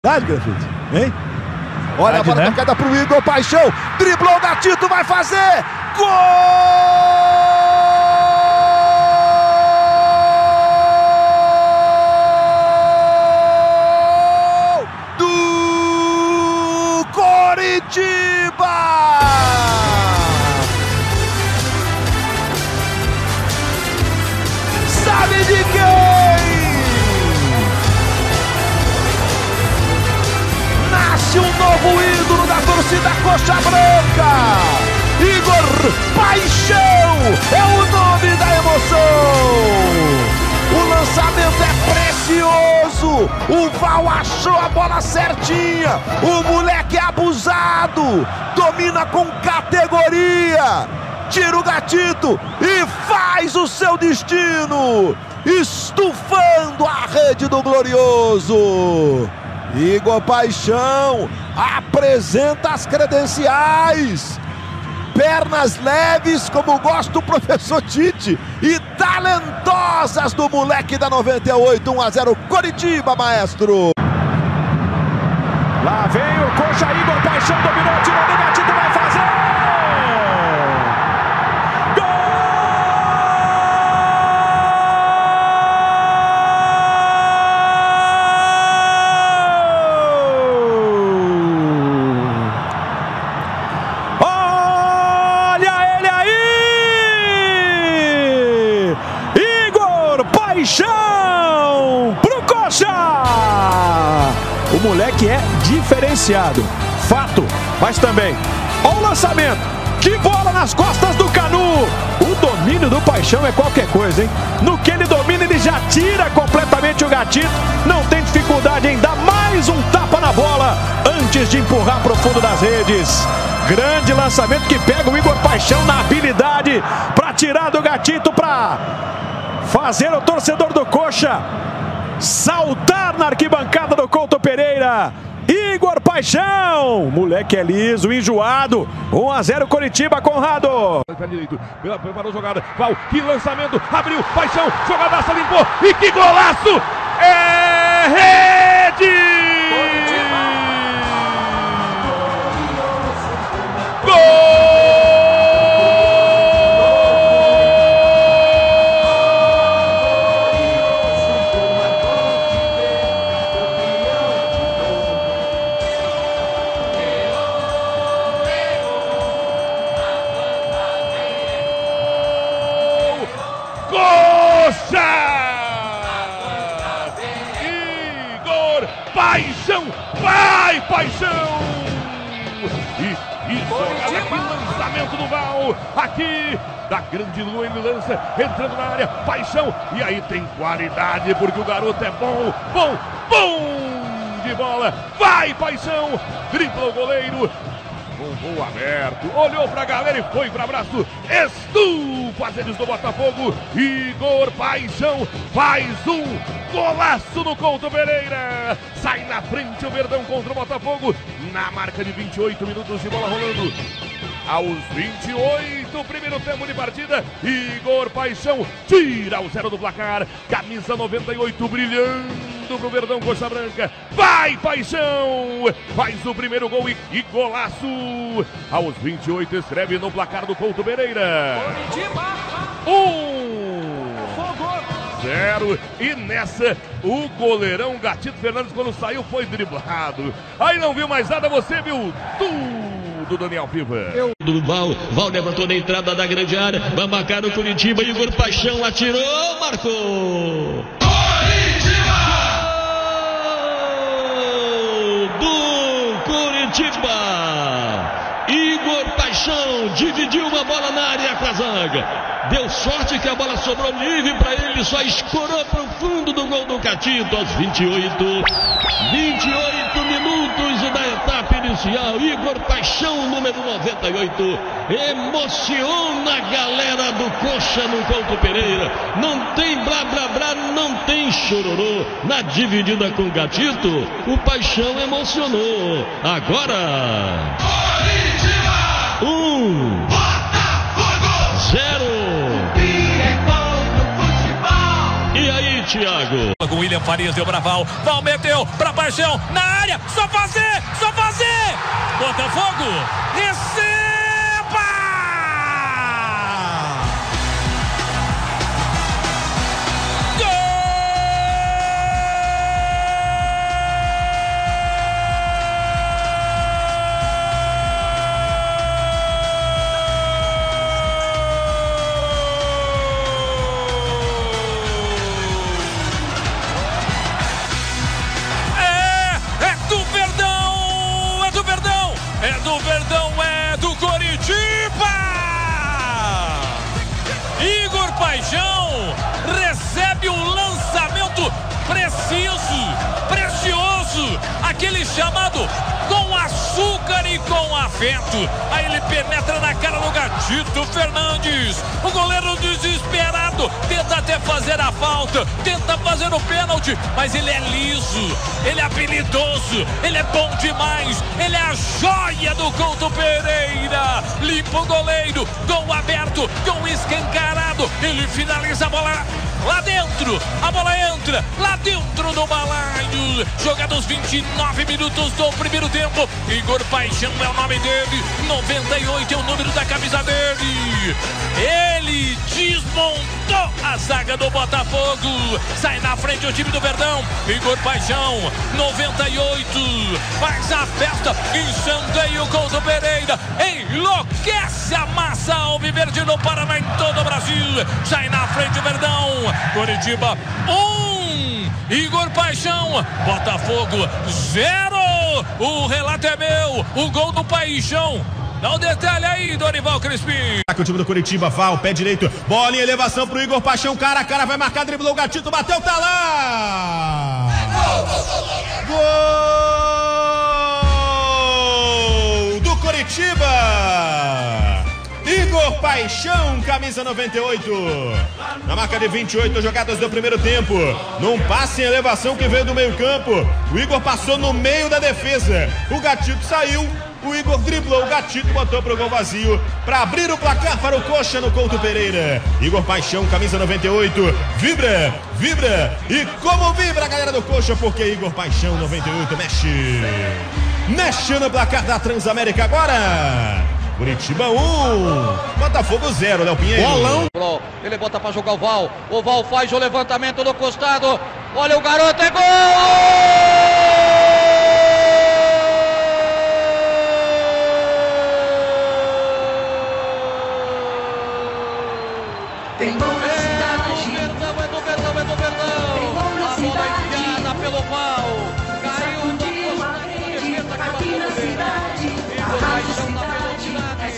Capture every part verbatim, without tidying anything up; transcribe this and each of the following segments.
Verdade, Grafite, hein? Olha Verdade, a bola né? tocada pro Igor Paixão. Driblou o Gatito, vai fazer! Gol! Do Coritiba! Sabe de quem? Nasce um novo ídolo da torcida Coxa Branca. Igor Paixão é o nome da emoção. O lançamento é precioso. O Val achou a bola certinha. O moleque é abusado. Domina com categoria. Tira o Gatito e faz o seu destino. Estufando a rede do Glorioso. Igor Paixão apresenta as credenciais. Pernas leves, como gosta o professor Tite, e talentosas do moleque da noventa e oito. um a zero Coritiba, maestro. Lá vem o Coxa, Igor Paixão dominou, tirou do Gatito, vai fazer! Paixão pro Coxa! O moleque é diferenciado, fato, mas também, olha o lançamento, que bola nas costas do Canu! O domínio do Paixão é qualquer coisa, hein? No que ele domina, ele já tira completamente o Gatito, não tem dificuldade em dar mais um tapa na bola antes de empurrar pro fundo das redes. Grande lançamento que pega o Igor Paixão na habilidade para tirar do Gatito, para fazer o torcedor do Coxa saltar na arquibancada do Couto Pereira. Igor Paixão, moleque é liso, enjoado. um a zero Coritiba, Conrado. Preparou a jogada, Val, que lançamento, abriu, Paixão, jogadaça, limpou, e que golaço! É rede! Gol! Coxa! Igor Paixão! Vai, Paixão! E, e jogada, que lançamento do Val! Aqui, da grande lua, ele lança, entrando na área, Paixão! E aí tem qualidade, porque o garoto é bom, bom, bom de bola! Vai, Paixão! Dribla o goleiro! Com voo aberto, olhou pra galera e foi para abraço. Estufa eles do Botafogo. Igor Paixão faz um golaço no Couto Pereira. Sai na frente o Verdão contra o Botafogo. Na marca de vinte e oito minutos de bola rolando. Aos vinte e oito, primeiro tempo de partida, Igor Paixão tira o zero do placar. Camisa noventa e oito brilhando pro Verdão Coxa Branca. Vai, Paixão! Faz o primeiro gol e, e golaço! Aos vinte e oito, escreve no placar do Couto Pereira. Um! Zero. E nessa, o goleirão Gatito Fernandes, quando saiu, foi driblado. Aí não viu mais nada, você viu tudo do Daniel Piva. Eu... Do Val, Val levantou na entrada da grande área, vai marcar o Coritiba, Igor Paixão atirou, marcou! Coritiba! Gol do Coritiba! Igor Paixão dividiu uma bola na área com a zaga. Deu sorte que a bola sobrou livre para ele, só escorou para o fundo do gol do Gatito aos vinte e oito. vinte e oito minutos da etapa inicial. Igor Paixão, número noventa e oito, emociona a galera do Coxa no Couto Pereira. Não tem blá blá blá, não tem chororô. Na dividida com o Gatito, o Paixão emocionou. Agora, um, zero. E aí, Thiago. Com William Farias, deu pra Val. Val meteu pra Paixão, na área. Só fazer, só fazer. Botafogo, receba! É do Verdão, é do Coritiba! Igor Paixão recebe um lançamento preciso, precioso, aquele chamado com açúcar e com afeto. Aí ele penetra na cara do Gatito Fernandes. O goleiro desesperado tenta até fazer a falta, tenta fazer o pênalti, mas ele é liso, ele é habilidoso, ele é bom demais, ele é a joia do Couto Pereira. Limpa o goleiro, gol aberto, gol escancarado. Ele finaliza a bola lá dentro, a bola entra lá dentro do balaio. Jogados vinte e nove minutos do primeiro tempo. Igor Paixão é o nome dele, noventa e oito é o número da camisa dele. Ele desmontou a zaga do Botafogo, sai na frente o time do Verdão. Igor Paixão, noventa e oito, faz a festa, incendeia o Couto Pereira, enlouquece a massa alviverde no Paraná, em todo o Brasil. Sai na frente o Verdão. Coritiba um, Igor Paixão, Botafogo zero. O relato é meu, o gol do Paixão. Dá um detalhe aí, Dorival Crispim. O time do Coritiba, Val, pé direito, bola em elevação pro Igor Paixão, cara a cara, vai marcar, driblou o Gatito, bateu, tá lá! Gol do Coritiba! Igor Paixão, camisa noventa e oito. Na marca de vinte e oito jogadas do primeiro tempo. Num passe em elevação que veio do meio campo. O Igor passou no meio da defesa. O Gatito saiu. O Igor driblou, o Gatito botou pro gol vazio para abrir o placar para o Coxa no Couto Pereira. Igor Paixão, camisa noventa e oito. Vibra, vibra. E como vibra a galera do Coxa, porque Igor Paixão, noventa e oito, mexe. Mexe no placar da Transamérica agora. Curitiba um, Botafogo zero, Léo Pinheiro. Bolão. Ele bota pra jogar o Val. O Val faz o levantamento no costado. Olha o garoto, é gol! Tem gol na cidade. É do Verdão, é do Verdão, é do Verdão. Tem gol na A bola enfiada pelo Val. Caiu no costado da defesa, aqui na cidade. Igor Paixão na velocidade. Ele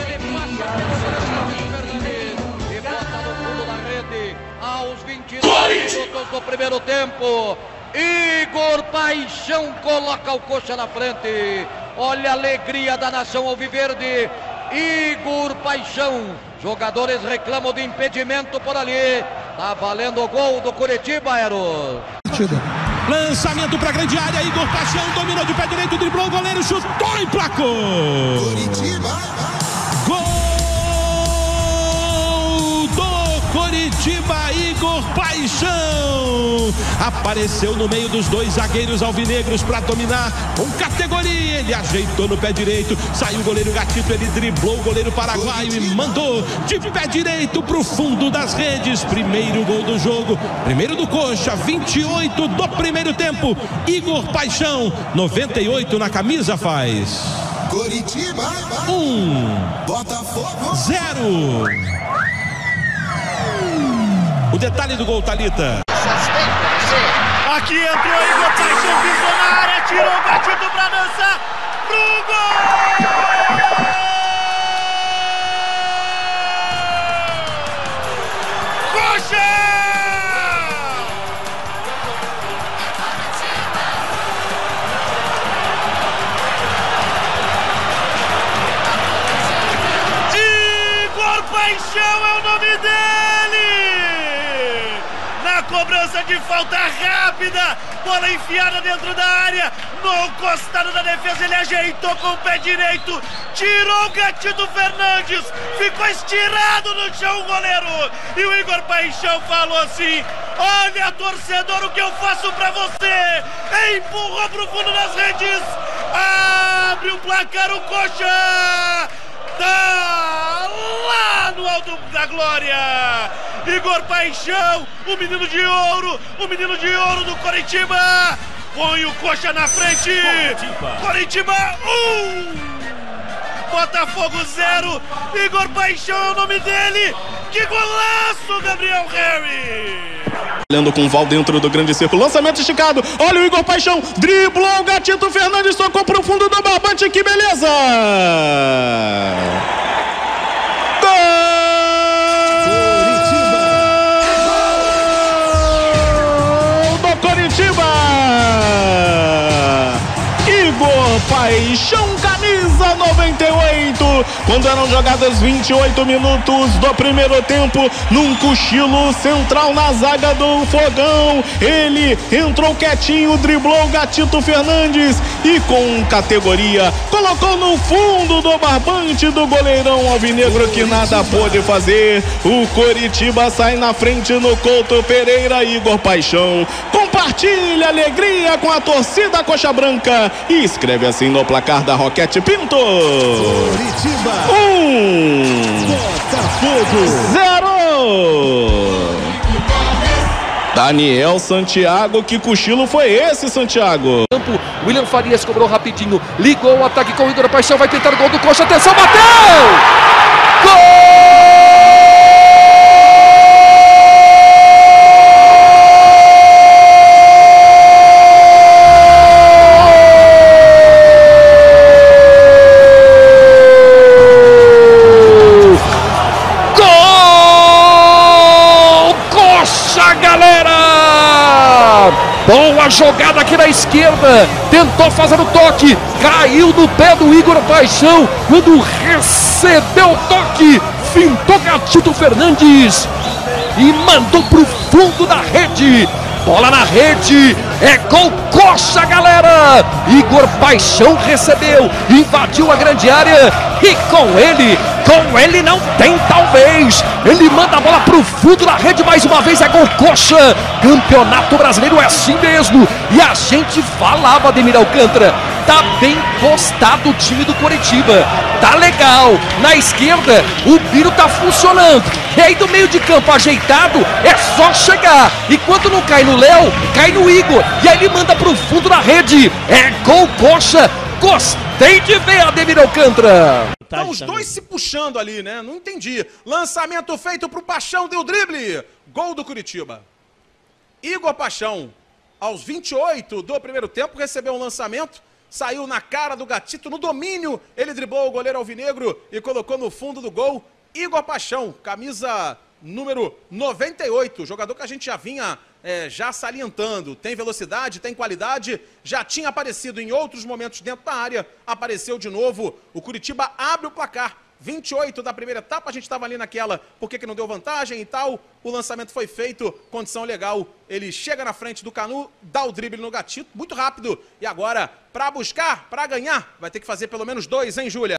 passa no fundo da rede aos vinte e nove minutos do primeiro tempo. Igor Paixão coloca o Coxa na frente. Olha a alegria da nação alviverde. Igor Paixão. Jogadores reclamam de impedimento por ali. Tá valendo o gol do Coritiba, Eros. Lançamento para a grande área, Igor Paixão dominou de pé direito, driblou o goleiro, chutou e placou. Coritiba. Gol do Coritiba, Igor Paixão. Apareceu no meio dos dois zagueiros alvinegros para dominar com categoria. Ele ajeitou no pé direito, saiu o goleiro Gatito, ele driblou o goleiro paraguaio e mandou de pé direito para o fundo das redes. Primeiro gol do jogo, primeiro do Coxa, vinte e oito do primeiro tempo. Igor Paixão, noventa e oito na camisa, faz Coritiba um, Botafogo zero. O detalhe do gol, Thalita. Aqui entrou Igor Paixão, pisou na área, tirou o Gatito pra dançar pro gol! Coxa! Igor Paixão é o nome dele! Na cobrança de falta rápida, bola enfiada dentro da área, no costado da defesa, ele ajeitou com o pé direito, tirou o Gatito Fernandes, ficou estirado no chão o goleiro, e o Igor Paixão falou assim: olha, torcedor, o que eu faço pra você? Empurrou pro fundo das redes, abre o placar, o Coxa tá lá no alto da glória. Igor Paixão, o menino de ouro, o menino de ouro do Coritiba, põe o Coxa na frente. Coritiba um, Botafogo zero. Igor Paixão é o nome dele. Que golaço, Gabriel Harry! Olhando com o Val dentro do grande círculo, lançamento esticado, olha o Igor Paixão, driblou o Gatito Fernandes, tocou pro fundo do barbante, que beleza! Gol do Coritiba! Igor Paixão, camisa noventa e oito, quando eram jogadas vinte e oito minutos do primeiro tempo, num cochilo central na zaga do Fogão, ele entrou quietinho, driblou o Gatito Fernandes e com categoria colocou no fundo do barbante do goleirão alvinegro, que nada pôde fazer. O Coritiba sai na frente no Couto Pereira. Igor Paixão compartilha alegria com a torcida coxa branca e escreve assim no placar da Roquete Pinto: Coritiba um, Botafogo zero. Daniel Santiago, que cochilo foi esse, Santiago? William Farias cobrou rapidinho, ligou o ataque com o Igor Paixão, vai tentar o gol do Coxa, atenção, bateu! Gol! Boa jogada aqui na esquerda, tentou fazer o toque, caiu no pé do Igor Paixão, quando recebeu o toque, fintou Gatito Fernandes e mandou pro fundo da rede. Bola na rede, é gol Coxa, galera! Igor Paixão recebeu, invadiu a grande área e com ele, com ele não tem talvez. Ele manda a bola pro fundo da rede mais uma vez, é gol Coxa. Campeonato Brasileiro é assim mesmo. E a gente falava, Ademir Alcântara, tá bem postado o time do Coritiba. Tá legal. Na esquerda, o Biro tá funcionando. E aí do meio de campo ajeitado, é só chegar. E quando não cai no Léo, cai no Igor. E aí ele manda pro fundo da rede. É gol Coxa. Gostei de ver, Ademir Alcântara. Então os dois se puxando ali, né? Não entendi. Lançamento feito pro Paixão, deu drible. Gol do Coritiba. Igor Paixão, aos vinte e oito do primeiro tempo, recebeu um lançamento, saiu na cara do Gatito, no domínio, ele driblou o goleiro alvinegro e colocou no fundo do gol. Igor Paixão, camisa número noventa e oito, jogador que a gente já vinha é, já salientando, tem velocidade, tem qualidade, já tinha aparecido em outros momentos dentro da área, apareceu de novo. O Coritiba abre o placar, vinte e oito da primeira etapa, a gente estava ali naquela, por que que não deu vantagem e tal, o lançamento foi feito, condição legal, ele chega na frente do Canu, dá o drible no Gatito, muito rápido, e agora, para buscar, para ganhar, vai ter que fazer pelo menos dois, hein, Júlia?